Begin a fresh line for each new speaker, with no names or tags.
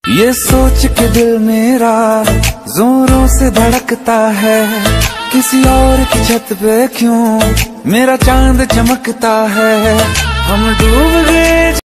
ये सोच के दिल मेरा जोरों से धड़कता है, किसी और की छत पे क्यों मेरा चांद चमकता है। हम डूब गए